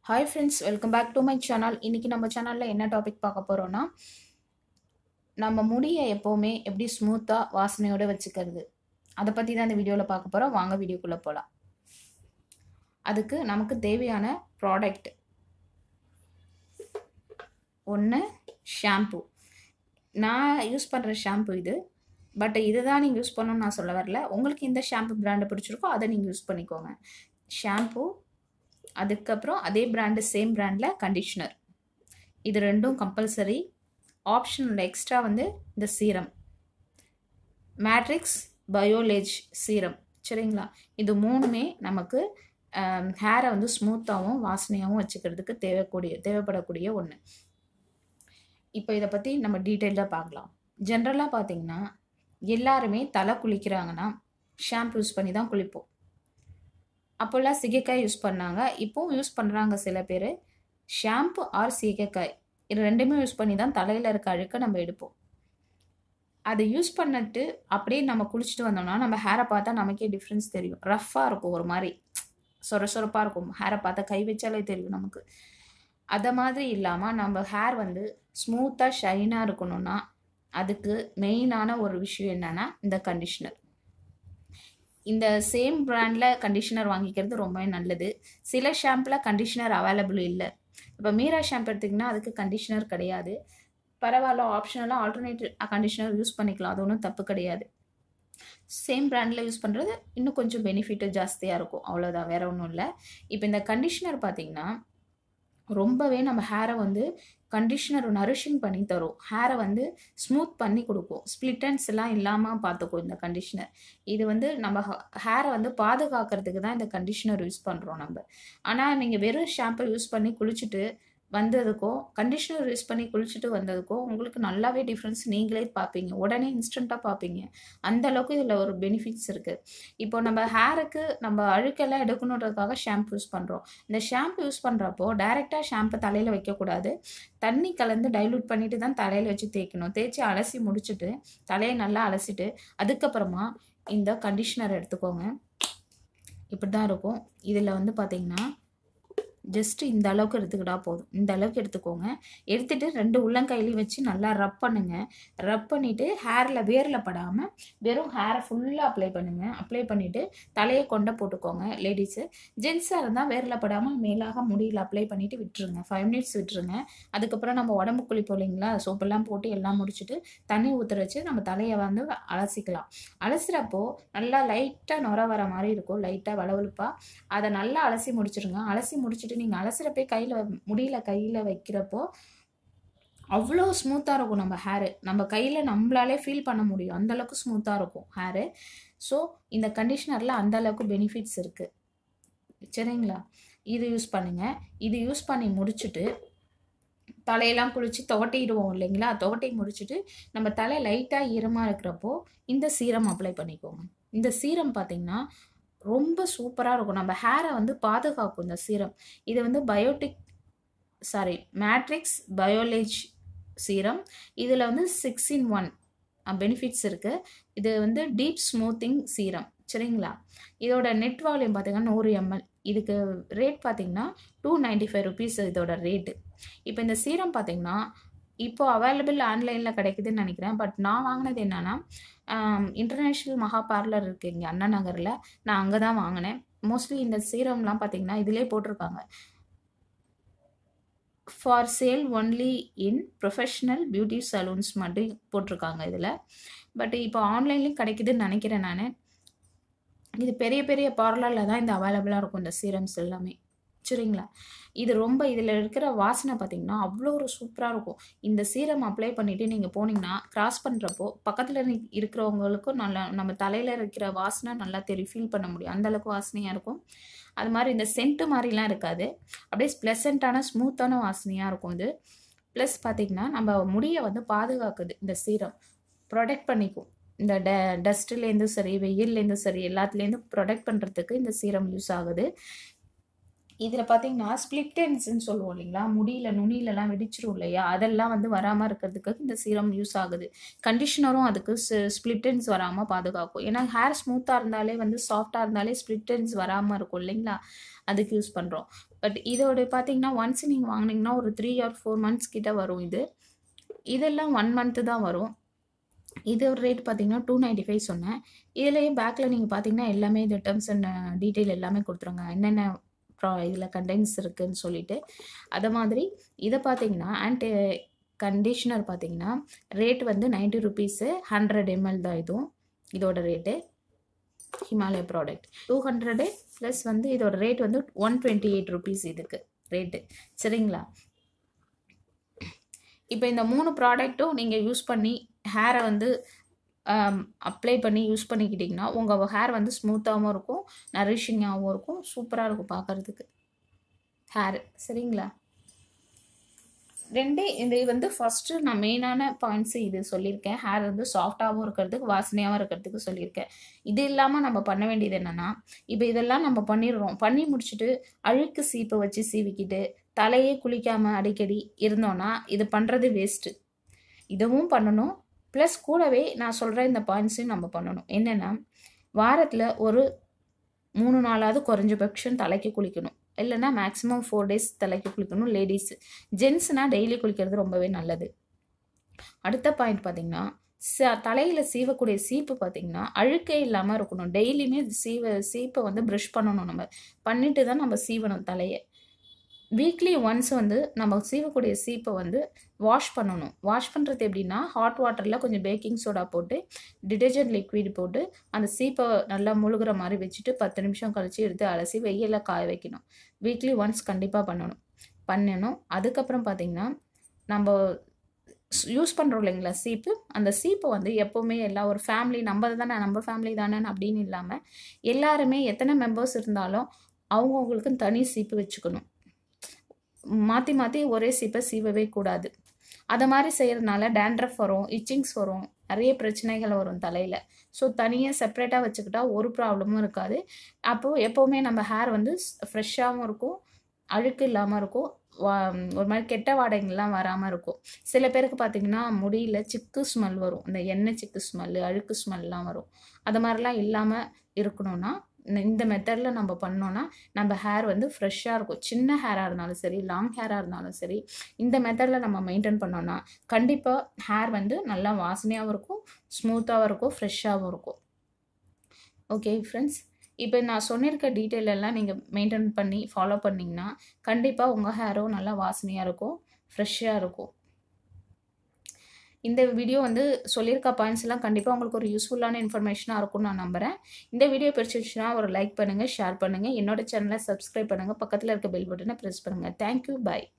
Hi friends, welcome back to my channel. இன்னைக்கு நம்ம சேனல்ல என்ன டாபிக் பார்க்க போறோம்னா நம்ம முடியை எப்பவுமே எப்படி ஸ்மூத்தா வாசனையோட வச்சுக்கிறது அதை பத்தி தான் இந்த வீடியோல பார்க்க போறோம். வாங்க வீடியோக்குள்ள போலாம். அதுக்கு நமக்கு தேவையான ப்ராடக்ட் ஒன்று ஷாம்பு. நான் யூஸ் பண்ற ஷாம்பு இது. பட் இதுதான் நீங்க யூஸ் பண்ணணும்னு நான் சொல்ல வரல. உங்களுக்கு இந்த ஷாம்பு பிராண்ட் பிடிச்சிருக்கோ அதை நீங்க யூஸ் பண்ணிக்கோங்க. ஷாம்பு, அதுக்கப்புறம் அதே பிராண்டு சேம் பிராண்டில் கண்டிஷ்னர், இது ரெண்டும் கம்பல்சரி. ஆப்ஷனல் எக்ஸ்ட்ரா வந்து இந்த சீரம், மேட்ரிக்ஸ் பயோலேஜ் சீரம், சரிங்களா? இது மூணுமே நமக்கு ஹேரை வந்து ஸ்மூத்தாகவும் வாசனையாகவும் வச்சுக்கிறதுக்கு தேவைப்படக்கூடிய ஒன்று. இப்போ இதை பற்றி நம்ம டீட்டெயிலாக பார்க்கலாம். ஜென்ரலாக பார்த்தீங்கன்னா எல்லாருமே தலை குளிக்கிறாங்கன்னா ஷாம்பு யூஸ் பண்ணி தான் குளிப்போம். அப்போல்லாம் சீகைக்காய் யூஸ் பண்ணாங்க, இப்போவும் யூஸ் பண்ணுறாங்க சில பேர். ஷாம்பு ஆர் சீகைக்காய் இது ரெண்டுமே யூஸ் பண்ணி தான் தலையில் இருக்க அழுக்க நம்ம எடுப்போம். அதை யூஸ் பண்ணிட்டு அப்படியே நம்ம குளிச்சுட்டு வந்தோம்னா நம்ம ஹேரை பார்த்தா நமக்கே டிஃப்ரென்ஸ் தெரியும். ரஃப்பாக இருக்கும், ஒரு மாதிரி சொரப்பாக இருக்கும். ஹேரை பார்த்தா கை வச்சாலே தெரியும் நமக்கு. அதை மாதிரி இல்லாமல் நம்ம ஹேர் வந்து ஸ்மூத்தாக ஷைனாக இருக்கணும்னா அதுக்கு மெயினான ஒரு விஷயம் என்னென்னா இந்த கண்டிஷ்னர். இந்த சேம் பிராண்டில் கண்டிஷ்னர் வாங்கிக்கிறது ரொம்பவே நல்லது. சில ஷாம்பில் கண்டிஷ்னர் அவைலபிள் இல்லை. இப்போ மீரா ஷாம்பு எடுத்திங்கன்னா அதுக்கு கண்டிஷ்னர் கிடையாது. பரவாயில்ல, ஆப்ஷனலாக ஆல்டர்னேட்டிவ் கண்டிஷ்னர் யூஸ் பண்ணிக்கலாம், அது ஒன்றும் தப்பு கிடையாது. சேம் பிராண்டில் யூஸ் பண்ணுறது இன்னும் கொஞ்சம் பெனிஃபிட்டு ஜாஸ்தியாக இருக்கும், அவ்வளோதான், வேறு ஒன்றும் இல்லை. இப்போ இந்த கண்டிஷ்னர் பார்த்திங்கன்னா ரொம்பவே நம்ம ஹேரை வந்து கண்டிஷ்னர் நரிஷிங் பண்ணி தரும். ஹேரை வந்து ஸ்மூத் பண்ணி கொடுக்கும். ஸ்ப்ளிட்டன்ஸ் எல்லாம் இல்லாமல் பார்த்துக்கும் இந்த கண்டிஷ்னர். இது வந்து நம்ம ஹேரை வந்து பாதுகாக்கிறதுக்கு தான் இந்த கண்டிஷ்னர் யூஸ் பண்ணுறோம் நம்ம. ஆனால் நீங்கள் வெறும் ஷாம்பு யூஸ் பண்ணி குளிச்சுட்டு வந்ததுக்கும் கண்டிஷ்னர் யூஸ் பண்ணி குளிச்சுட்டு வந்ததுக்கும் உங்களுக்கு நல்லாவே டிஃப்ரென்ஸ் நீங்களே பார்ப்பீங்க. உடனே இன்ஸ்டண்ட்டாக பார்ப்பீங்க. அந்த அளவுக்கு இதில் ஒரு பெனிஃபிட்ஸ் இருக்குது. இப்போ நம்ம ஹேருக்கு நம்ம அழுக்கெல்லாம் எடுக்கணுன்றதுக்காக ஷாம்பு யூஸ் பண்ணுறோம். இந்த ஷாம்பு யூஸ் பண்ணுறப்போ டைரெக்டாக ஷாம்பு தலையில் வைக்கக்கூடாது. தண்ணி கலந்து டைலூட் பண்ணிட்டு தான் தலையில் வச்சு தேய்க்கணும். தேய்ச்சி அலசி முடிச்சுட்டு தலையை நல்லா அலசிட்டு அதுக்கப்புறமா இந்த கண்டிஷ்னர் எடுத்துக்கோங்க. இப்படி தான் இருக்கும். இதில் வந்து பார்த்திங்கன்னா ஜஸ்ட் இந்த அளவுக்கு எடுத்துக்கிட்டா போதும். இந்த அளவுக்கு எடுத்துக்கோங்க. எடுத்துகிட்டு 2 உள்ளங்கையிலையும் வச்சு நல்லா ரப் பண்ணுங்க. ரப் பண்ணிவிட்டு ஹேரில் வேரில் படாமல் வெறும் ஹேரை ஃபுல்லாக அப்ளை பண்ணுங்கள். அப்ளை பண்ணிவிட்டு தலையை கொண்டை போட்டுக்கோங்க லேடிஸு. ஜென்ஸாக இருந்தால் வேரில் படாமல் மேலாக முடியில் அப்ளை பண்ணிவிட்டு விட்டுருங்க. 5 மினிட்ஸ் விட்டுருங்க. அதுக்கப்புறம் நம்ம உடம்பு குளிப்போம் இல்லைங்களா, சோப்பெல்லாம் போட்டு எல்லாம் முடிச்சுட்டு தண்ணி ஊற்ற வச்சு நம்ம தலையை வந்து அலசிக்கலாம். அலசுகிறப்போ நல்லா லைட்டாக நுர வர மாதிரி இருக்கும், லைட்டாக வளவழுப்பாக. அதை நல்லா அலசி முடிச்சிருங்க. அலசி முடிச்சுட்டு நீங்கள் அலசுகிறப்பே கையில் வைக்கிறப்போ அவ்வளோ ஸ்மூத்தாக இருக்கும் நம்ம ஹேரு. நம்ம கையில் நம்மளாலே ஃபீல் பண்ண முடியும், அந்தளவுக்கு ஸ்மூத்தாக இருக்கும் ஹேரு. ஸோ இந்த கண்டிஷ்னரில் அந்தளவுக்கு பெனிஃபிட்ஸ் இருக்குது, சரிங்களா? இது யூஸ் பண்ணுங்கள். இது யூஸ் பண்ணி முடிச்சுட்டு தலையெல்லாம் குளித்து துவட்டிடுவோம் இல்லைங்களா, துவட்டி முடிச்சுட்டு நம்ம தலை லைட்டாக ஈரமாக இருக்கிறப்போ இந்த சீரம் அப்ளை பண்ணிக்கோங்க. இந்த சீரம் பார்த்திங்கன்னா ரொம்ப சூப்பராக இருக்கும். நம்ம ஹேரை வந்து பாதுகாக்கும் இந்த சீரம். இது வந்து மேட்ரிக்ஸ் பயோலேஜ் சீரம். இதில் வந்து 6-in-1 பெனிஃபிட்ஸ் இருக்குது. இது வந்து டீப் ஸ்மூத்திங் சீரம், சரிங்களா? இதோட நெட் வால்யூம் பார்த்திங்கன்னா 100 ml. இதுக்கு ரேட் பார்த்திங்கன்னா 295 rupees இதோட ரேட்டு. இப்போ இந்த சீரம் பார்த்திங்கன்னா இப்போ அவைலபிள் ஆன்லைனில் கிடைக்குதுன்னு நினைக்கிறேன். பட் நான் வாங்கினது என்னென்னா இன்டர்நேஷ்னல் மகா பார்லர் இருக்குது இங்கே அண்ணா நகரில், நான் அங்கே தான் வாங்கினேன். மோஸ்ட்லி இந்த சீரம்லாம் பார்த்திங்கன்னா இதிலே போட்டிருக்காங்க, for sale only in professional beauty salons மட்டும் போட்டிருக்காங்க இதில். பட் இப்போ ஆன்லைன்லேயும் கிடைக்குதுன்னு நினைக்கிறேன் நான். இது பெரிய பெரிய பார்லரில் தான் இந்த அவைலபிளாக இருக்கும் இந்த சீரம்ஸ் எல்லாமே, சரிங்களா? இது ரொம்ப இதில் இருக்கிற வாசனை பார்த்திங்கன்னா அவ்வளோ ஒரு சூப்பராக இருக்கும். இந்த சீரம் அப்ளை பண்ணிவிட்டு நீங்கள் போனீங்கன்னா கிராஸ் பண்ணுறப்போ பக்கத்தில் இருக்கிறவங்களுக்கும் நல்லா நம்ம தலையில் இருக்கிற வாசனை நல்லா ஃபீல் பண்ண முடியும். அந்தளவுக்கு வாசனையாக இருக்கும். அது மாதிரி இந்த சென்ட்டு மாதிரிலாம் இருக்காது, அப்படியே ப்ளசண்ட்டான ஸ்மூத்தான வாசனையாக இருக்கும் இது. ப்ளஸ் பார்த்திங்கன்னா நம்ம முடியை வந்து பாதுகாக்குது இந்த சீரம், ப்ரொடெக்ட் பண்ணிக்கும். இந்த டஸ்ட்லேருந்தும் சரி வெயில்லேருந்தும் சரி எல்லாத்துலேருந்தும் ப்ரொடெக்ட் பண்ணுறதுக்கு இந்த சீரம் யூஸ் ஆகுது. இதில் பார்த்தீங்கன்னா ஸ்பிளிட் எண்ட்ஸ்ன்னு சொல்லுவோம் இல்லைங்களா, முடியில் நுனியிலலாம் வெடிச்சிரும் இல்லையா, அதெல்லாம் வந்து வராமல் இருக்கிறதுக்கு இந்த சீரம் யூஸ் ஆகுது. கண்டிஷனரும் அதுக்கு ஸ்பிளிட் எண்ட்ஸ் வராமல் பாதுகாக்கும். ஏன்னா ஹேர் ஸ்மூத்தாக இருந்தாலே வந்து சாஃப்டாக இருந்தாலே ஸ்பிளிட் எண்ட்ஸ் வராமல் இருக்கும் இல்லைங்களா, அதுக்கு யூஸ் பண்ணுறோம். பட் இதோட பார்த்தீங்கன்னா ஒன்ஸ் நீங்கள் வாங்கினீங்கன்னா ஒரு 3 or 4 months கிட்ட வரும். இதெல்லாம் 1 month தான் வரும். இதோட ரேட் பார்த்தீங்கன்னா 295 சொன்னேன். இதுலேயே பேக்கில் நீங்கள் பார்த்தீங்கன்னா எல்லாமே இந்த டெர்ம்ஸ் அண்ட் டீட்டெயில் எல்லாமே கொடுத்துருங்க, என்னென்ன இதில் கண்டென்ட்ஸ் இருக்குதுன்னு சொல்லிட்டு. அதை மாதிரி இதை பார்த்தீங்கன்னா கண்டிஷனர் பார்த்தீங்கன்னா ரேட் வந்து 90 rupees, 100 ml தான் இதோட ரேட்டு. ஹிமாலயா ப்ராடக்ட் 200 ப்ளஸ் வந்து இதோட ரேட் வந்து 128 rupees இதுக்கு ரேட்டு. சரிங்களா? இப்போ இந்த 3 ப்ராடக்ட்டும் நீங்கள் யூஸ் பண்ணி ஹேரை வந்து அப்ளை பண்ணி யூஸ் பண்ணிக்கிட்டிங்கன்னா உங்கள் ஹேர் வந்து ஸ்மூத்தாகவும் இருக்கும், நரிஷிங்காகவும் இருக்கும், சூப்பராக இருக்கும் பார்க்குறதுக்கு ஹேர். சரிங்களா? இது வந்து ஃபஸ்ட்டு நான் மெயினான பாயிண்ட்ஸு இது சொல்லியிருக்கேன். ஹேர் வந்து சாஃப்டாகவும் இருக்கிறதுக்கு, வாசனையாகவும் இருக்கிறதுக்கு சொல்லியிருக்கேன். இது இல்லாமல் நம்ம பண்ண வேண்டியது என்னென்னா, இப்போ இதெல்லாம் நம்ம பண்ணிடுறோம். பண்ணி முடிச்சுட்டு அழுக்கு சீப்பை வச்சு சீவிக்கிட்டு தலையே குளிக்காமல் அடிக்கடி இருந்தோன்னா இது பண்ணுறது வேஸ்ட்டு. இதுவும் பண்ணணும், ப்ளஸ் கூடவே நான் சொல்கிற இந்த பாயிண்ட்ஸையும் நம்ம பண்ணணும். என்னென்னா, வாரத்தில் ஒரு 3 நாளாவது குறைஞ்சபட்சம் தலைக்கு குளிக்கணும், இல்லைன்னா மேக்ஸிமம் 4 days தலைக்கு குளிக்கணும் லேடிஸு. ஜென்ஸ்னால் டெய்லி குளிக்கிறது ரொம்பவே நல்லது. அடுத்த பாயிண்ட் பார்த்திங்கன்னா, தலையில் சீவக்கூடிய சீப்பு பார்த்திங்கன்னா அழுக்கே இல்லாமல் இருக்கணும். டெய்லியுமே சீப்பை வந்து ப்ரஷ் பண்ணணும். நம்ம பண்ணிட்டு தான் நம்ம சீவணும் தலையை. வீக்லி ஒன்ஸ் வந்து நம்ம சீவக்கூடிய சீப்பை வந்து வாஷ் பண்ணணும். வாஷ் பண்ணுறது எப்படின்னா, ஹாட் வாட்டரில் கொஞ்சம் பேக்கிங் சோடா போட்டு டிடர்ஜென்ட் லிக்விட் போட்டு அந்த சீப்பை நல்லா முழுகிற மாதிரி வச்சுட்டு 10 நிமிஷம் கழித்து எடுத்து அலசி வெயிலில் காய வைக்கணும். வீக்லி ஒன்ஸ் கண்டிப்பாக பண்ணணும். அதுக்கப்புறம் பார்த்திங்கன்னா, நம்ம யூஸ் பண்ணுறோம் இல்லைங்களா சீப்பு, அந்த சீப்பை வந்து எப்போவுமே ஒரு ஃபேமிலி நம்ம ஃபேமிலி தானே அப்படின்னு இல்லாமல் எல்லாருமே எத்தனை மெம்பர்ஸ் இருந்தாலும் அவங்கவுங்களுக்கு தனி சீப்பு வச்சுக்கணும். மாற்றி மாற்றி ஒரே சீப்பை சீவவே கூடாது. அதை மாதிரி செய்கிறதுனால டேண்ட்ரஃப் வரும், இச்சிங்ஸ் வரும், நிறைய பிரச்சனைகள் வரும் தலையில். ஸோ தனியாக செப்ரேட்டாக வச்சுக்கிட்டா ஒரு ப்ராப்ளமும் இருக்காது. அப்போது எப்போவுமே நம்ம ஹேர் வந்து ஃப்ரெஷ்ஷாகவும் இருக்கும், அழுக்கு இல்லாமல் இருக்கும், ஒரு மாதிரி கெட்ட வாடைகள்லாம் வராமல் இருக்கும். சில பேருக்கு பார்த்திங்கன்னா முடியில் சிக்கு ஸ்மெல் வரும், இந்த எண்ணெய் சிக்கு ஸ்மெல்லு, அழுக்கு ஸ்மெல்லாம் வரும். அது மாதிரிலாம் இல்லாமல் இருக்கணும்னா இந்த மெத்தடில் நம்ம பண்ணோன்னா நம்ம ஹேர் வந்து ஃப்ரெஷ்ஷாக இருக்கும். சின்ன ஹேராக இருந்தாலும் சரி, லாங் ஹேராக இருந்தாலும் சரி, இந்த மெத்தடில் நம்ம மெயின்டைன் பண்ணோன்னா கண்டிப்பாக ஹேர் வந்து நல்லா வாசனையாகவும் இருக்கும், ஸ்மூத்தாகவும் இருக்கும், ஃப்ரெஷ்ஷாகவும் இருக்கும். ஓகே ஃப்ரெண்ட்ஸ், இப்போ நான் சொல்லியிருக்க டீட்டெயில் எல்லாம் நீங்கள் மெயின்டைன் பண்ணி ஃபாலோ பண்ணிங்கன்னா கண்டிப்பாக உங்கள் ஹேரும் நல்லா வாசனையாக இருக்கும், ஃப்ரெஷ்ஷாக இருக்கும். இந்த வீடியோ வந்து சொல்லியிருக்க பாயிண்ட்ஸ் எல்லாம் கண்டிப்பாக உங்களுக்கு ஒரு யூஸ்ஃபுல்லான இன்ஃபர்மேஷனாக இருக்கும்னு நான் நம்புகிறேன். இந்த வீடியோ பிடிச்சிருச்சுன்னா ஒரு லைக் பண்ணுங்கள், ஷேர் பண்ணுங்கள், என்னோட சேனலை சப்ஸ்கிரைப் பண்ணுங்கள், பக்கத்தில் இருக்க பெல் பட்டனை ப்ரெஸ் பண்ணுங்கள். Thank you, by.